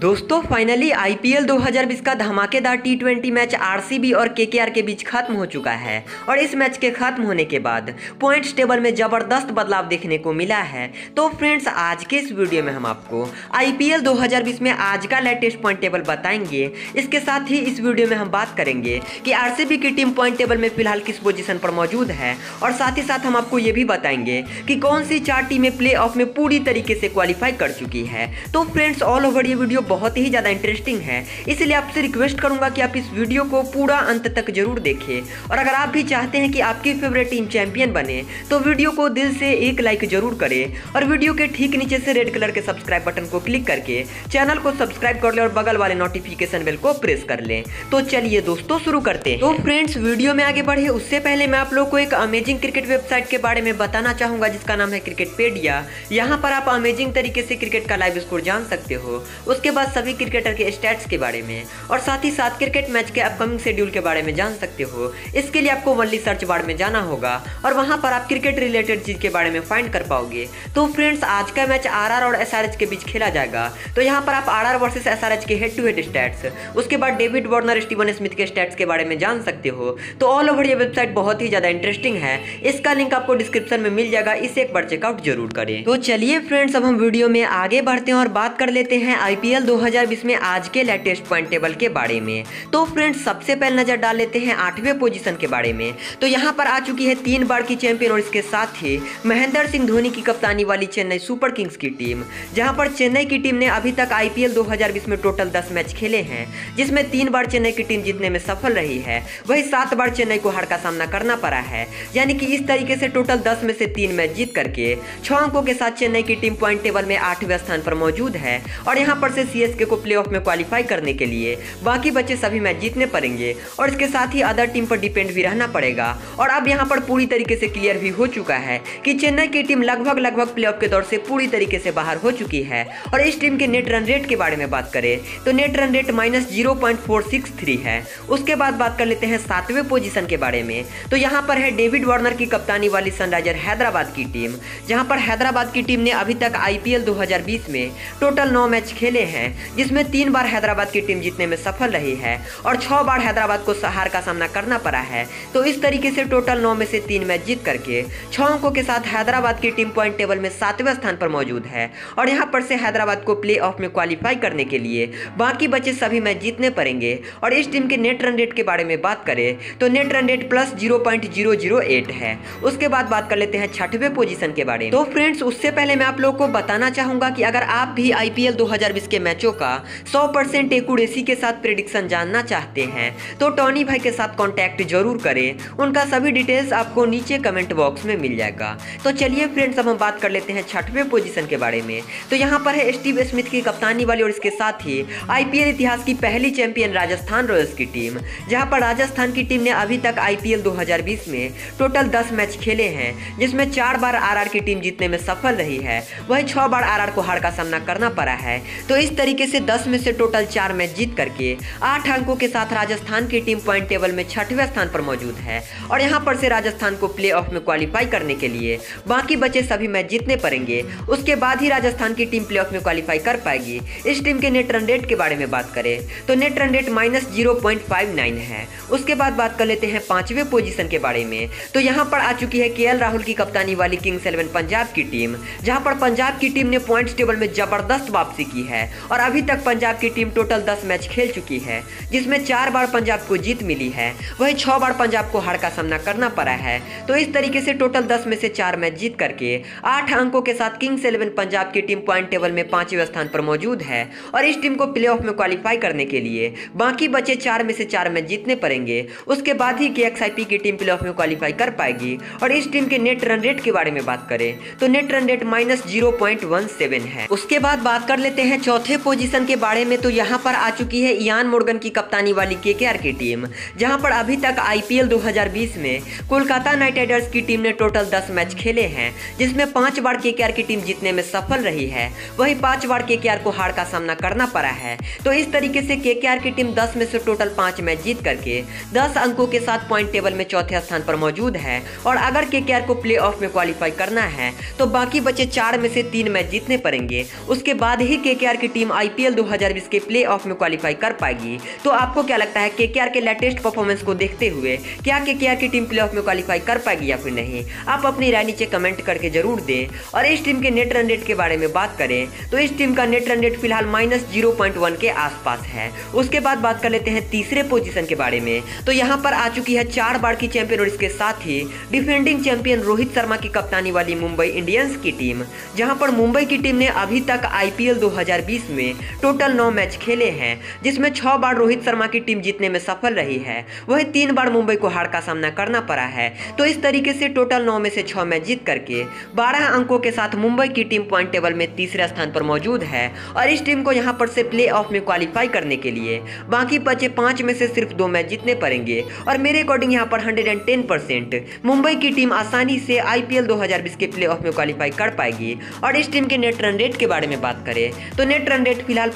दोस्तों finally IPL 2020 का धमाकेदार टी20 मैच आरसीबी और केकेआर के बीच खत्म हो चुका है और इस मैच के खत्म होने के बाद पॉइंट्स टेबल में जबरदस्त बदलाव देखने को मिला है। तो फ्रेंड्स आज के इस वीडियो में हम आपको आईपीएल 2020 में आज का लेटेस्ट पॉइंट टेबल बताएंगे। इसके साथ ही इस वीडियो में हम बात करेंगे कि आरसीबी की टीम पॉइंट टेबल में फिलहाल किस पोजीशन पर मौजूद है और साथ ही साथ हम आपको ये भी बताएंगे कि कौन सी 4 टीमें प्ले ऑफ में पूरी तरीके से क्वालिफाई कर चुकी है। तो फ्रेंड्स ऑल ओवर ये वीडियो बहुत ही ज़्यादा इंटरेस्टिंग है, इसलिए आपसे रिक्वेस्ट करूंगा कि आप इस वीडियो को पूरा अंत तक जरूर देखें और अगर आप भी चाहते हैं कि आपकी फेवरेट टीम चैंपियन बने तो वीडियो को दिल से एक लाइक जरूर करें और वीडियो के ठीक नीचे से रेड कलर के सब्सक्राइब बटन को क्लिक करके चैनल को सब्सक्राइब कर लें और बगल वाले नोटिफिकेशन बेल को प्रेस कर लें। तो चलिए दोस्तों शुरू करते हैं। तो फ्रेंड्स वीडियो में आगे बढ़े उससे पहले मैं आप लोग को एक अमेजिंग क्रिकेट वेबसाइट के बारे में बताना चाहूंगा जिसका नाम है क्रिकेटपेडिया। यहाँ पर आप अमेजिंग तरीके से क्रिकेट का लाइव स्कोर जान सकते हो, उसके बाद सभी क्रिकेटर के स्टैट्स के बारे में और साथ ही साथ क्रिकेट मैच के अपकमिंग शेड्यूल के बारे में जान सकते हो। इसके लिए आपको ओनली सर्च बार में जाना होगा और वहां पर आप क्रिकेट रिलेटेड चीज के बारे में फाइंड कर पाओगे। तो फ्रेंड्स आज का मैच आरआर और एसआरएच के बीच खेला जाएगा। तो यहाँ पर आप आरआर वर्सेस एसआरएच के हेड टू हेड स्टैट्स, उसके बाद डेविड वार्नर स्टीवन स्मिथ के स्टैट्स के बारे में जान सकते हो। तो ऑल ओवर ये वेबसाइट बहुत ही ज्यादा इंटरेस्टिंग है, इसका लिंक आपको डिस्क्रिप्शन में मिल जाएगा, इसे एक बार चेकआउट जरूर करें। तो चलिए फ्रेंड्स अब हम वीडियो में आगे बढ़ते हैं और बात कर लेते हैं आईपीएल 2020 में आज के लेटेस्ट पॉइंट टेबल के बारे में। तो फ्रेंड्स सबसे पहले नजर डाल लेते हैं 8वें पोजीशन के बारे में। तो यहाँ पर आ चुकी है 3 बार की चैंपियन और इसके साथ ही महेंद्र सिंह धोनी की कप्तानी वाली चेन्नई सुपर किंग्स की टीम, जहाँ पर चेन्नई की टीम ने अभी तक आईपीएल 2020 में टोटल 10 मैच खेले हैं जिसमें 3 बार चेन्नई की टीम जीतने में सफल रही है, वही 7 बार चेन्नई को हार का सामना करना पड़ा है। यानी कि इस तरीके से टोटल 10 में से 3 मैच जीत करके 6 अंकों के साथ चेन्नई की टीम पॉइंट टेबल में 8वें स्थान पर मौजूद है और यहाँ पर से सीएसके को प्लेऑफ में क्वालिफाई करने के लिए बाकी बचे सभी मैच जीतने पड़ेंगे और इसके साथ ही अदर टीम पर डिपेंड भी रहना पड़ेगा। और अब यहाँ पर पूरी तरीके से क्लियर भी हो चुका है कि चेन्नई की टीम लगभग प्लेऑफ के दौर से पूरी तरीके से बाहर हो चुकी है। और इस टीम के नेट रन रेट के बारे में बात करें तो नेट रन रेट -0.463 है। उसके बाद बात कर लेते हैं 7वें पोजीशन के बारे में। तो यहाँ पर है डेविड वार्नर की कप्तानी वाली सनराइजर हैदराबाद की टीम, जहाँ पर हैदराबाद की टीम ने अभी तक आईपीएल 2020 में टोटल 9 मैच खेले हैं जिसमें 3 बार हैदराबाद की टीम जीतने में सफल रही है और 6 बार हैदराबाद को हार का सामना करना पड़ा है। तो इस तरीके से टोटल 9 में से 3 मैच जीत करके 6 अंकों के साथ हैदराबाद की टीम पॉइंट टेबल में 7वें स्थान पर मौजूद है और यहाँ पर से हैदराबाद को प्ले ऑफ में क्वालिफाई करने के लिए बाकी बचे सभी मैच जीतने पड़ेंगे। और इस टीम के नेट रन रेट के बारे में बात करें तो नेट रन रेट +0.008 है। उसके बाद बात कर लेते हैं 6वें पोजीशन के बारे में। तो फ्रेंड्स उससे पहले मैं आप लोगों को बताना चाहूंगा कि अगर आप भी आईपीएल 2020 के मैचों का 100% एक्यूरेसी के साथ प्रेडिक्शन जानना चाहते हैं तो टॉनी भाई के साथ कांटेक्ट जरूर करें, उनका सभी डिटेल्स आपको नीचे कमेंट बॉक्स में मिल जाएगा। तो चलिए फ्रेंड्स अब हम बात कर लेते हैं 6वें पोजीशन के बारे में। तो यहाँ पर है स्टीव स्मिथ की कप्तानी वाली और इसके साथ ही आईपीएल इतिहास की पहली चैंपियन राजस्थान रॉयल्स की टीम, जहाँ पर राजस्थान की टीम ने अभी तक आईपीएल 2020 में टोटल 10 मैच खेले हैं जिसमें 4 बार आरआर की टीम जीतने में सफल रही है, वही 6 बार आरआर को हार का सामना करना पड़ा है। तो इस तरीके से 10 में से टोटल 4 मैच जीत करके 8 अंकों के साथ राजस्थान की टीम पॉइंट टेबल में 6वें स्थान पर मौजूद है और यहाँ पर से राजस्थान को प्ले ऑफ में क्वालिफाई करने के लिए बाकी बचे सभी मैच जीतने पड़ेंगे, उसके बाद ही राजस्थान की टीम प्ले ऑफ में क्वालिफाई कर पाएगी। इस टीम के नेट रन रेट के बारे में बात करें तो नेट रन रेट -0.59 है। उसके बाद बात कर लेते हैं 5वें पोजीशन के बारे में। तो यहाँ पर आ चुकी है केएल राहुल की कप्तानी वाली किंग्स 11 पंजाब की टीम, जहाँ पर पंजाब की टीम ने पॉइंट्स टेबल में जबरदस्त वापसी की है और अभी तक पंजाब की टीम टोटल 10 मैच खेल चुकी है जिसमें 4 बार पंजाब को जीत मिली है, वही 6 बार पंजाब को हार का सामना करना पड़ा है। तो इस तरीके से टोटल 10 में से 4 मैच जीत करके 8 अंकों के साथ किंग्स 11 पंजाब की टीम पॉइंट टेबल में 5वें स्थान पर मौजूद है और इस टीम को प्लेऑफ में क्वालिफाई करने के लिए बाकी बचे 4 में से 4 मैच जीतने पड़ेंगे, उसके बाद ही केएक्सआईपी की टीम प्लेऑफ में क्वालिफाई कर पाएगी। और इस टीम के नेट रन रेट के बारे में बात करें तो नेट रन रेट -0.17 है। उसके बाद बात कर लेते हैं 4थे पोजीशन के बारे में। तो यहाँ पर आ चुकी है इयान मोर्गन की कप्तानी वाली केकेआर की टीम, जहाँ पर अभी तक आईपीएल 2020 में कोलकाता नाइट राइडर्स की टीम ने टोटल 10 मैच खेले हैं जिसमें 5 बार केकेआर की टीम जीतने में सफल रही है, वही 5 बार केकेआर को हार का सामना करना पड़ा है। तो इस तरीके से केकेआर की टीम 10 में से टोटल 5 मैच जीत करके 10 अंकों के साथ पॉइंट टेबल में 4थे स्थान पर मौजूद है और अगर केकेआर को प्ले ऑफ में क्वालिफाई करना है तो बाकी बचे 4 में से 3 मैच जीतने पड़ेंगे, उसके बाद ही केकेआर की टीम आईपीएल 2020 के प्ले ऑफ में क्वालिफाई कर पाएगी। तो आपको क्या लगता है केकेआर के लेटेस्ट परफॉर्मेंस को देखते हुए क्या केकेआर की टीम प्ले ऑफ में क्वालिफाई कर पाएगी या फिर नहीं? आप अपनी राय नीचे कमेंट करके जरूर दें। और इस टीम के नेट रन रेट के बारे में बात करें तो इस टीम का नेट रन रेट फिलहाल -0.1 के आसपास है। उसके बाद बात कर लेते हैं तीसरे पोजीशन के बारे में। तो यहाँ पर आ चुकी है 4 बार की चैंपियन और इसके साथ ही डिफेंडिंग चैंपियन रोहित शर्मा की कप्तानी वाली मुंबई इंडियंस की टीम, जहां पर मुंबई की टीम ने अभी तक आईपीएल 2020 में टोटल 9 मैच खेले हैं, जिसमें 6 बार रोहित शर्मा की टीम जीतने में सफल रही है, वहीं 3 बार मुंबई को हार का सामना करना पड़ा है। तो इस तरीके से टोटल 9 में से 6 मैच जीत करके 12 अंकों के साथ मुंबई की टीम पॉइंट टेबल में तीसरे स्थान पर मौजूद है। और इस टीम को यहाँ पर से प्ले ऑफ में क्वालिफाई करने के लिए बाकी बचे 5 में से सिर्फ 2 मैच जीतने पड़ेंगे। और मेरे अकॉर्डिंग यहाँ पर 110% मुंबई की टीम आसानी से आईपीएल 2020 के प्ले ऑफ में क्वालिफाई कर पाएगी। और इस टीम के नेट रन रेट के बारे में बात करें तो नेट रन रेट फिलहाल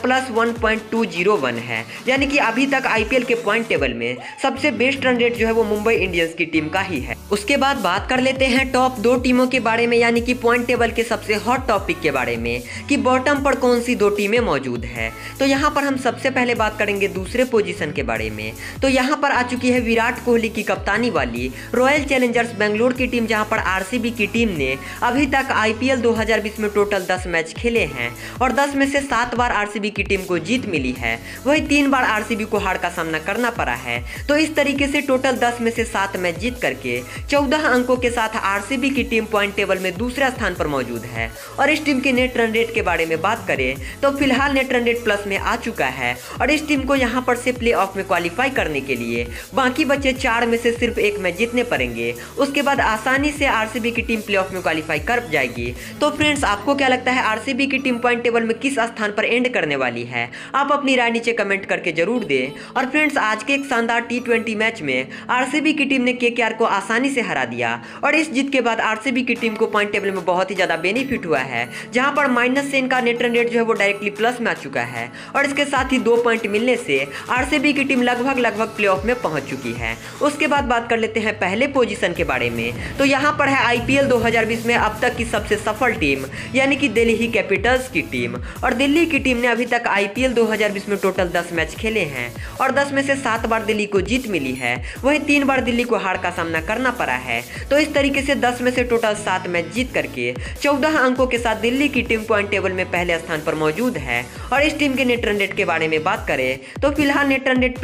+1.201 है, यानी कि अभी तक आईपीएल के पॉइंट टेबल में सबसे बेस्ट रन रेट जो है वो मुंबई इंडियंस की टीम का ही है। उसके बाद बात कर लेते हैं टॉप 2 टीमों के बारे में, यानी कि पॉइंट टेबल के सबसे हॉट टॉपिक के बारे में कि बॉटम पर कौन सी 2 टीमें मौजूद है। तो यहाँ पर हम सबसे पहले बात करेंगे दूसरे पोजीशन के बारे में। तो यहाँ पर आ चुकी है विराट कोहली की कप्तानी वाली रॉयल चैलेंजर्स बेंगलोर की टीम, जहाँ पर आरसीबी की टीम ने अभी तक आईपीएल 2020 में टोटल 10 मैच खेले हैं और 10 में से 7 बार आरसीबी की टीम को जीत मिली है, वही 3 बार आरसीबी को हार का सामना करना पड़ा है। तो इस तरीके से टोटल 10 में से 7 मैच जीत करके 14 अंकों के साथ आरसीबी की टीम पॉइंट टेबल में दूसरा स्थान पर मौजूद है। और इस टीम के नेट रन रेट के बारे में बात करें तो फिलहाल नेट रन रेट प्लस में आ चुका है। और इस टीम को यहाँ पर से प्ले ऑफ में क्वालिफाई करने के लिए बाकी बचे 4 में से सिर्फ 1 मैच जीतने पड़ेंगे। उसके बाद आसानी से आरसीबी की टीम प्ले ऑफ में क्वालिफाई कर जाएगी। तो फ्रेंड्स, आपको क्या लगता है आरसीबी की टीम पॉइंट टेबल में किस स्थान पर एंड करने वाली है? आप अपनी राय नीचे कमेंट करके जरूर दें। और फ्रेंड्स, आज के एक शानदार T20 मैच में आरसीबी की टीम ने केकेआर को आसानी से हरा दिया और इस जीत के बाद आरसीबी की टीम को पॉइंट टेबल में बहुत ही ज्यादा बेनिफिट हुआ है, जहां पर माइनस से इनका नेट रन रेट जो है वो डायरेक्टली प्लस में आ चुका है। और इसके साथ ही 2 पॉइंट मिलने से आरसीबी की टीम लगभग प्ले ऑफ में पहुंच चुकी है। उसके बाद बात कर लेते हैं पहले पोजीशन के बारे में। तो यहाँ पर है आईपीएल 2020 में अब तक की सबसे सफल टीम, यानी कि दिल्ली कैपिटल्स की टीम। और दिल्ली की टीम ने अभी तक आईपीएल 2020 में टोटल 10 मैच खेले हैं और 10 में से 7 बार दिल्ली को जीत मिली है, वहीं 3 बार दिल्ली को हार का सामना करना पड़ा है। तो इस तरीके से 10 में से टोटल 7 मैच जीत करके 14 अंकों के साथ दिल्ली की टीम पॉइंट टेबल में पहले स्थान पर मौजूद है। और इस टीम के नेट रन रेट के बारे में बात करें तो फिलहाल नेट रन रेट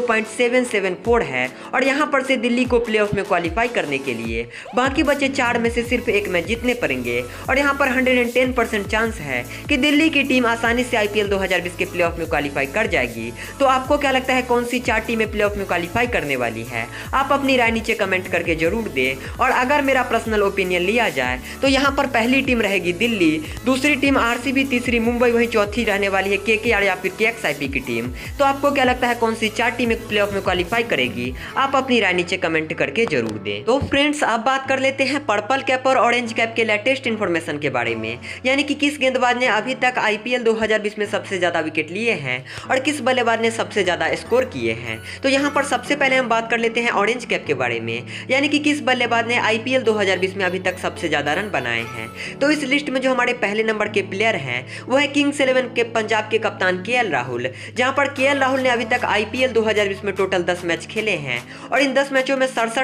+0.774 है। और यहाँ पर से दिल्ली को प्ले ऑफ में क्वालिफाई करने के लिए बाकी बचे 4 में से सिर्फ 1 मैच जीतने पड़ेंगे। और यहाँ पर 110% चांस है कि दिल्ली की टीम आसानी से आईपीएल 2020 के प्ले ऑफ में क्वालिफाई कर जाएगी। तो आपको क्या लगता है कौन सी 4 टीमें प्ले ऑफ में क्वालिफाई करने वाली है? आप अपनी राय नीचे कमेंट करके जरूर दें। और अगर मेरा पर्सनल ओपिनियन लिया जाए तो यहाँ पर पहली टीम रहेगी दिल्ली, दूसरी टीम आरसीबी, तीसरी मुंबई, वहीं चौथी रहने वाली है केकेआर या फिर केएक्सआईपी की टीम। तो आपको क्या लगता है कौन सी 4 टीमें प्ले ऑफ में क्वालिफाई करेगी? आप अपनी राय नीचे कमेंट करके जरूर दें। तो फ्रेंड्स, अब बात कर लेते हैं पर्पल कैप और ऑरेंज कैप के लेटेस्ट इन्फॉर्मेशन के बारे में, यानी कि किस गेंदबाज ने अभी तक आईपीएल 2020 में सबसे ज्यादा विकेट लिए हैं और किस बल्लेबाज ने सबसे ज्यादा स्कोर किए हैं। तो यहाँ पर सबसे पहले हम बात कर लेते हैं ऑरेंज कैप के बारे में, यानी कि किस बल्लेबाज ने आईपीएल 2020 में अभी तक सबसे ज्यादा रन बनाए हैं। तो इस लिस्ट में जो हमारे पहले नंबर के प्लेयर हैं वो है किंग्स 11 के पंजाब के कप्तान केएल राहुल, जहां पर केएल राहुल ने अभी तक आईपीएल 2020 में टोटल 10 मैच खेले हैं और इन 10 मैचों में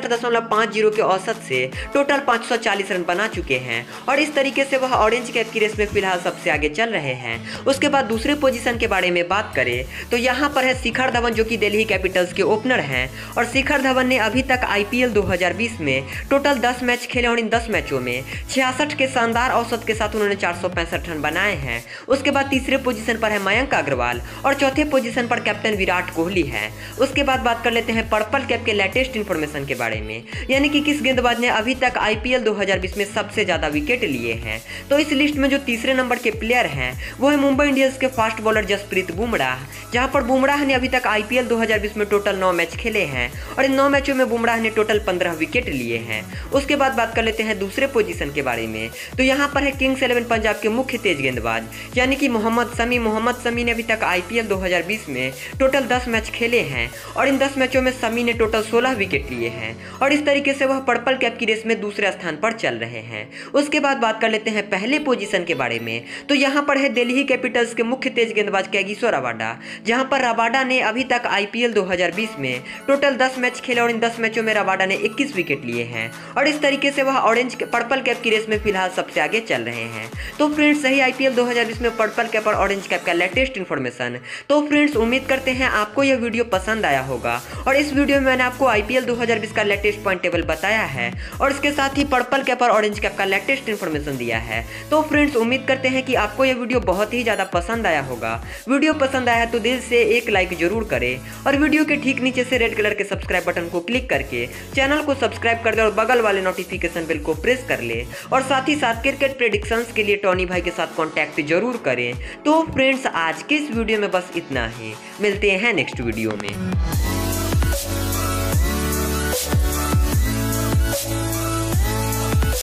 67.50 के औसत से टोटल 540 रन बना चुके हैं। और इस तरीके से वह ऑरेंज कैप की रेस में फिलहाल सबसे आगे चल रहे हैं। उसके बाद दूसरे पोजीशन के बारे में बात करें तो यहाँ पर है शिखर धवन, जो कि दिल्ली कैपिटल्स के ओपनर हैं। और शिखर धवन ने अभी तक आईपीएल 2020 में टोटल 10 मैच खेले और इन 10 मैचों में 66 के शानदार औसत के साथ उन्होंने 465 रन बनाए हैं। उसके बाद तीसरे पोजीशन पर है मयंक अग्रवाल और चौथे पोजीशन पर कैप्टन विराट कोहली है। उसके बाद बात कर लेते हैं पर्पल कैप के लेटेस्ट इन्फॉर्मेशन के बारे में, यानी कि किस गेंदबाज ने अभी तक आईपीएल 2020 में सबसे ज्यादा विकेट लिए हैं। तो इस लिस्ट में जो तीसरे नंबर के प्लेयर हैं वो है मुंबई इंडियंस के फास्ट बॉलर जसप्रीत बुमराह, जहां पर बुमराह ने अभी तक आईपीएल 2020 में टोटल 9 मैच खेले हैं और इन 9 मैचों में बुमराह ने टोटल 15 विकेट लिए हैं। उसके बाद बात कर लेते हैं दूसरे पोजीशन के बारे में, तो यहाँ पर है किंग्स 11 पंजाब के मुख्य तेज गेंदबाज, यानी कि मोहम्मद शमी ने अभी तक आईपीएल 2020 में टोटल 10 मैच खेले हैं और इन 10 मैचों में शमी ने टोटल 16 विकेट लिए हैं और इस तरीके से वह पर्पल कैप की रेस में दूसरे स्थान पर चल रहे हैं। उसके बाद बात कर लेते हैं पहले पोजीशन के बारे में, तो यहाँ पर है दिल्ली कैपिटल्स कैपिटल्स के मुख्य तेज गेंदबाज कैगिसो रबाडा, जहां पर रबाडा ने अभी तक आईपीएल 2020 में टोटल 10 मैच खेले और इन 10 मैचों में रबाडा ने 21 विकेट लिए हैं और इस तरीके से वह ऑरेंज पर्पल कैप की रेस में फिलहाल सबसे आगे चल रहे हैं। तो फ्रेंड्स, सही आईपीएल 2020 में पर्पल कैप और ऑरेंज कैप का लेटेस्ट इन्फॉर्मेशन। तो फ्रेंड्स, उम्मीद करते हैं आपको यह वीडियो पसंद आया होगा और इस वीडियो में मैंने आपको आईपीएल 2020 का लेटेस्ट पॉइंट टेबल बताया है और इसके साथ ही पर्पल कैप और ऑरेंज कैप का लेटेस्ट इन्फॉर्मेशन दिया है। तो फ्रेंड्स, उम्मीद करते हैं कि आपको यह वीडियो बहुत ही ज़्यादा पसंद आया होगा। वीडियो पसंद आया है तो दिल से एक लाइक जरूर करें और वीडियो के ठीक नीचे से रेड कलर के सब्सक्राइब बटन को क्लिक करके चैनल को सब्सक्राइब कर दे और बगल वाले नोटिफिकेशन बेल को प्रेस कर ले और साथ ही साथ क्रिकेट प्रेडिक्शंस के लिए टॉनी भाई के साथ कांटेक्ट जरूर करें। तो फ्रेंड्स, आज के इस वीडियो में बस इतना ही, मिलते हैं नेक्स्ट वीडियो में।